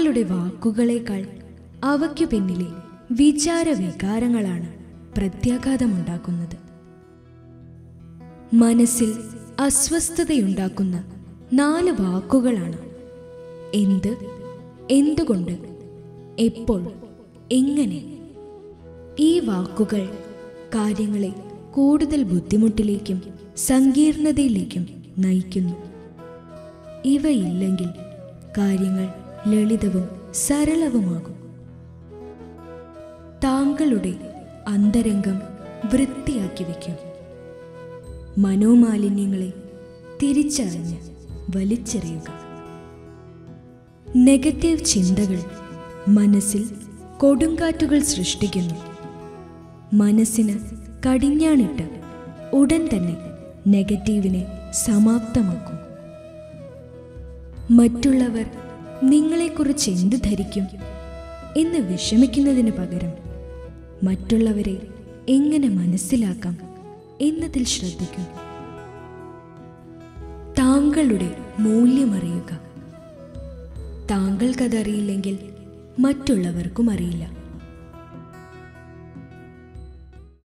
താങ്കളുടെ വാക്കുകളേക്കാൾ അവയ്ക്കു പിന്നിലെ വിചാരവികാരങ്ങളാണ് പ്രത്യാഘാതമുണ്ടാക്കുന്നത്. മനസ്സിൽ അസ്വസ്ഥതയുണ്ടാക്കുന്ന 4 വാക്കുകളാണ് എന്ത്, എന്തുകൊണ്ട്, എപ്പോൾ, എങ്ങനെ. ഈ വാക്കുകൾ കാര്യങ്ങളെ കൂടുതൽ ബുദ്ധിമുട്ടിലേക്കും സങ്കീർണതയിലേക്കും നയിക്കുന്നു. ഇവയില്ലെങ്കിൽ കാര്യങ്ങൾ ലളിതവും സരളവുമാകും. താങ്കളുടെ അന്തരംഗം വൃത്തിയാക്കി വയ്ക്കും. മനോമാലിന്യങ്ങളെ തിരിച്ചറിഞ്ഞ് വലിച്ചെറിയുക. നെഗറ്റീവ് ചിന്തകൾ മനസ്സിൽ കൊടുങ്കാറ്റുകൾ സൃഷ്ടിക്കുന്നു. മനസ്സിന് കടിഞ്ഞാണിട്ട് ഉടൻ തന്നെ നെഗറ്റീവിനെ സമാപ്തമാക്കും. മറ്റുള്ളവർ നിങ്ങളെക്കുറിച്ച് എന്ത് ധരിക്കും എന്ന് വിഷമിക്കുന്നതിന് പകരം മറ്റുള്ളവരെ എങ്ങനെ മനസ്സിലാക്കാം എന്നതിൽ ശ്രദ്ധിക്കും. താങ്കളുടെ മൂല്യമറിയുക. താങ്കൾക്കതറിയില്ലെങ്കിൽ മറ്റുള്ളവർക്കും അറിയില്ല.